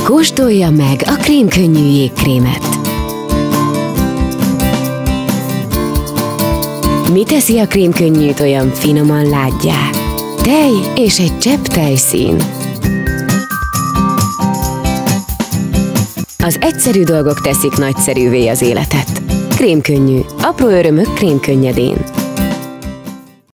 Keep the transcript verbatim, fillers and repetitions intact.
Kóstolja meg a krémkönnyű jégkrémet! Mi teszi a krémkönnyűt olyan finoman látgyá? Tej és egy csepp tejszín. Az egyszerű dolgok teszik nagyszerűvé az életet. Krémkönnyű. Apró örömök krémkönnyedén.